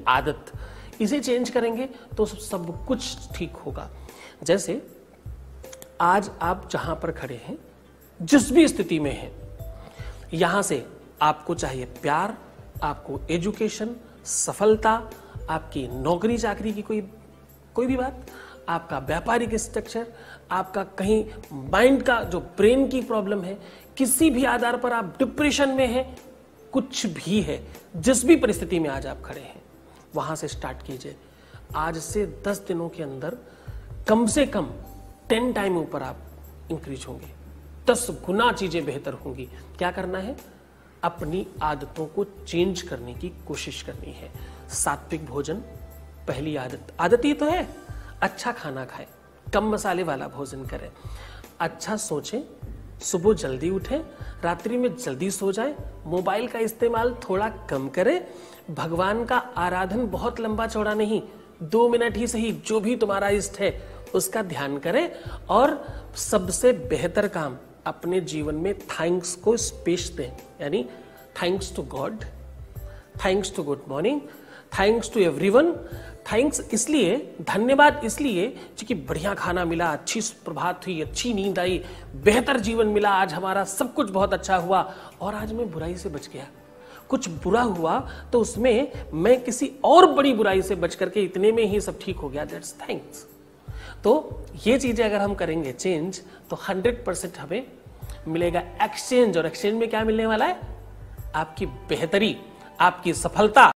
आदत, इसे चेंज करेंगे तो सब कुछ ठीक होगा। जैसे आज आप जहां पर खड़े हैं, जिस भी स्थिति में हैं, यहां से आपको चाहिए प्यार, आपको एजुकेशन, सफलता, आपकी नौकरी चाकरी की कोई भी बात, आपका व्यापारिक स्ट्रक्चर, आपका कहीं माइंड का जो ब्रेन की प्रॉब्लम है, किसी भी आधार पर आप डिप्रेशन में हैं, कुछ भी है, जिस भी परिस्थिति में आज आप खड़े हैं, वहां से स्टार्ट कीजिए। आज से 10 दिनों के अंदर कम से कम 10 टाइम ऊपर आप इंक्रीज होंगे, 10 गुना चीजें बेहतर होंगी। क्या करना है? अपनी आदतों को चेंज करने की कोशिश करनी है। सात्विक भोजन पहली आदत ही तो है। अच्छा खाना खाएं, कम मसाले वाला भोजन करें, अच्छा सोचें, सुबह जल्दी उठें, रात्रि में जल्दी सो जाएं, मोबाइल का इस्तेमाल थोड़ा कम करें, भगवान का आराधन बहुत लंबा चौड़ा नहीं, 2 मिनट ही सही, जो भी तुम्हारा इष्ट है उसका ध्यान करें। और सबसे बेहतर काम, अपने जीवन में थैंक्स को स्पेस दें, यानी thanks to God, thanks to good morning, thanks to everyone. Thanks इसलिए, धन्यवाद इसलिए क्योंकि बढ़िया खाना मिला, अच्छी प्रभात हुई, अच्छी नींद आई, बेहतर जीवन मिला, आज हमारा सब कुछ बहुत अच्छा हुआ, और आज मैं बुराई से बच गया। कुछ बुरा हुआ तो उसमें मैं किसी और बड़ी बुराई से बच करके इतने में ही सब ठीक हो गया, दैट्स थैंक्स। तो ये चीजें अगर हम करेंगे चेंज, तो 100% हमें मिलेगा एक्सचेंज। और एक्सचेंज में क्या मिलने वाला है? आपकी बेहतरी, आपकी सफलता,